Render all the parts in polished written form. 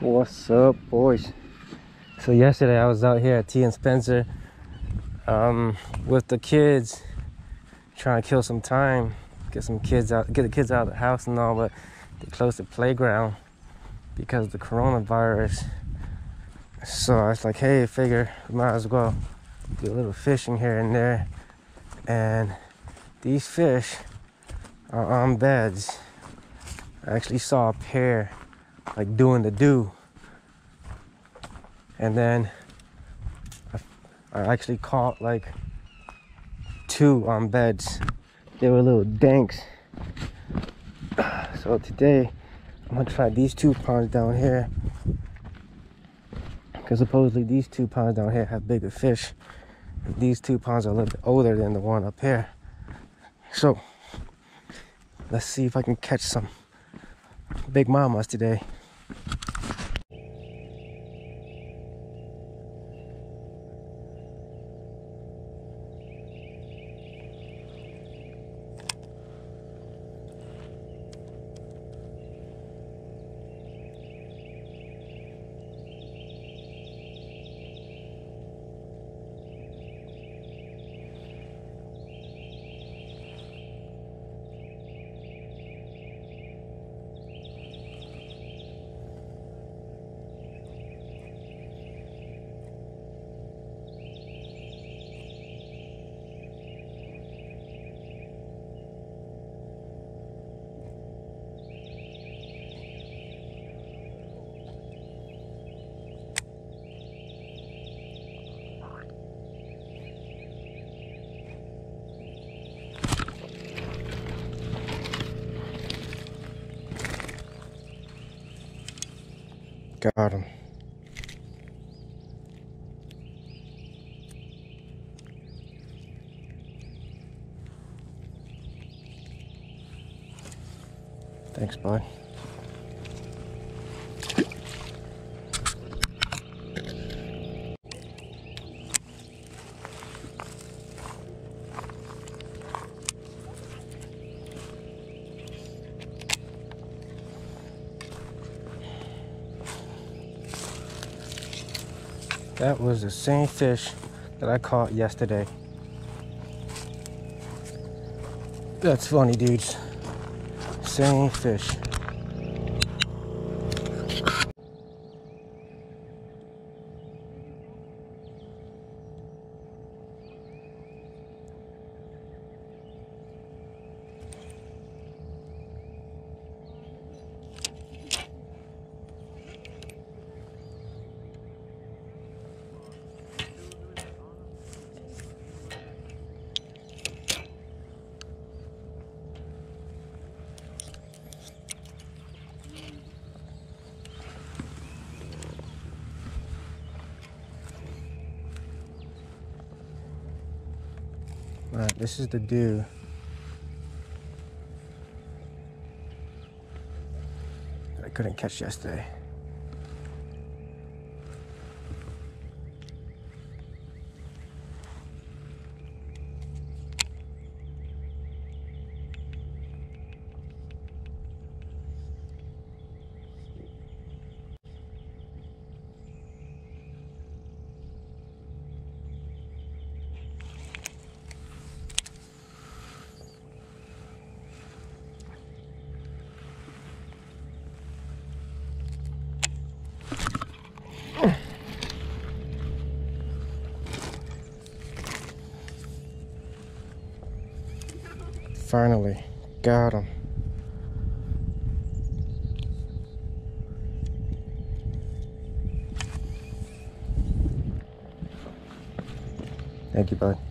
What's up, boys? So yesterday I was out here at T and Spencer with the kids, trying to kill some time, get the kids out of the house and all, but they closed the playground because of the coronavirus. So I was like, hey, figure we might as well do a little fishing here and there. And these fish are on beds. I actually saw a pair like doing the do. And then I actually caught like 2 on beds. They were little dinks. So today I'm gonna try these 2 ponds down here, because supposedly these 2 ponds down here have bigger fish. And these 2 ponds are a little bit older than the one up here. So let's see if I can catch some big mamas today. Got him. Thanks, bud. That was the same fish that I caught yesterday. That's funny, dudes. Same fish. Alright, this is the dew. That I couldn't catch yesterday. Finally, got him. Thank you, bud.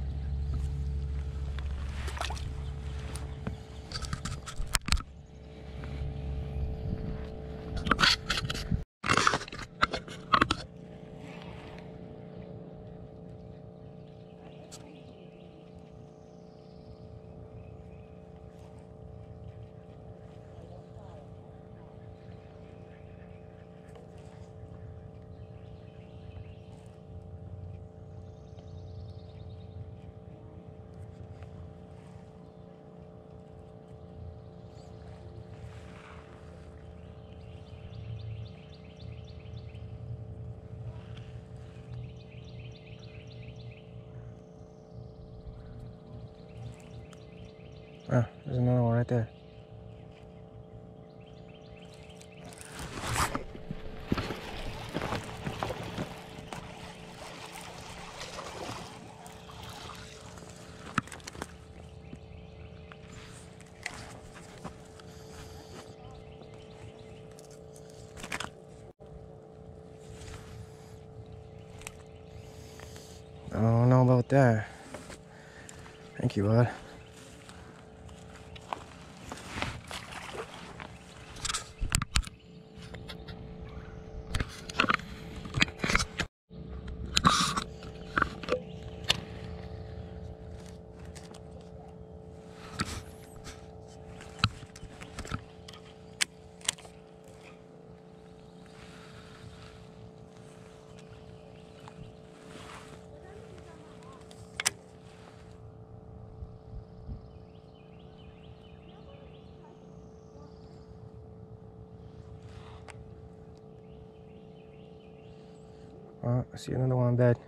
Ah, there's another one right there. I don't know about that. Thank you, bud. Oh, I see another one in bed.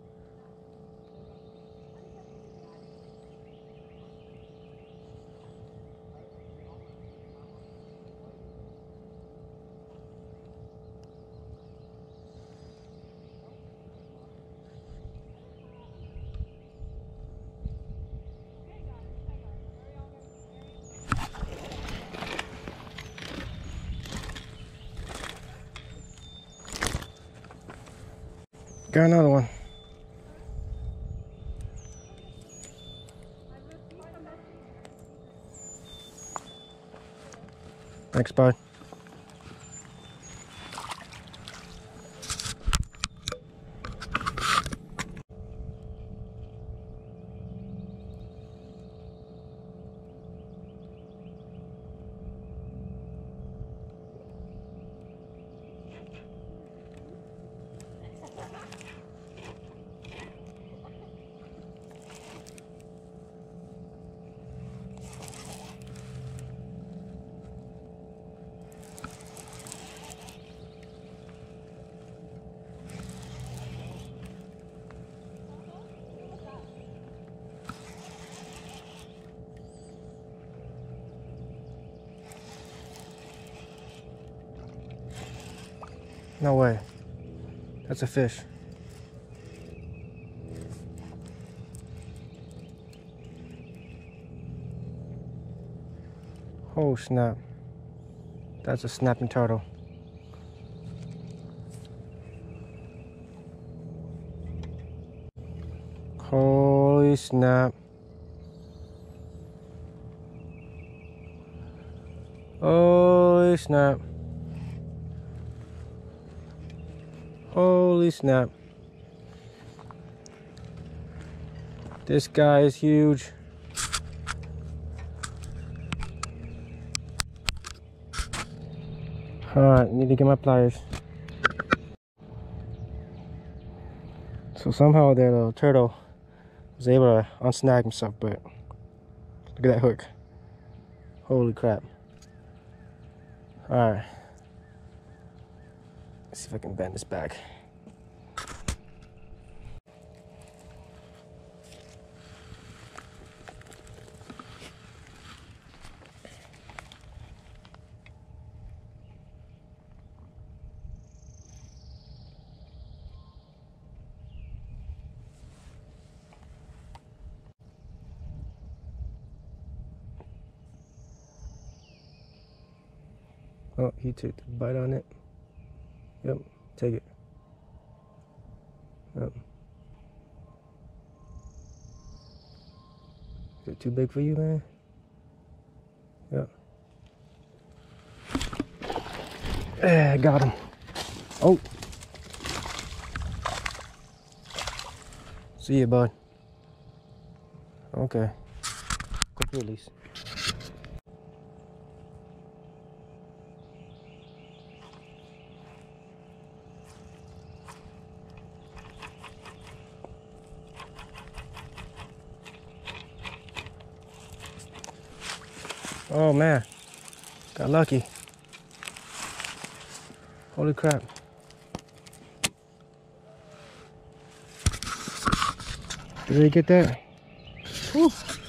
Got another one. Thanks, bud. No way. That's a fish. Oh snap. That's a snapping turtle. Holy snap. Holy snap. Holy snap. This guy is huge. Alright, need to get my pliers. So somehow that little turtle was able to unsnag himself, but look at that hook. Holy crap. Alright. Let's see if I can bend this back. Oh, he took the bite on it. Yep, take it. Yep. Is it too big for you, man? Yep. Yeah, got him. Oh. See you, bud. Okay. Quick release. Oh man, got lucky. Holy crap. Did they get that? Whew.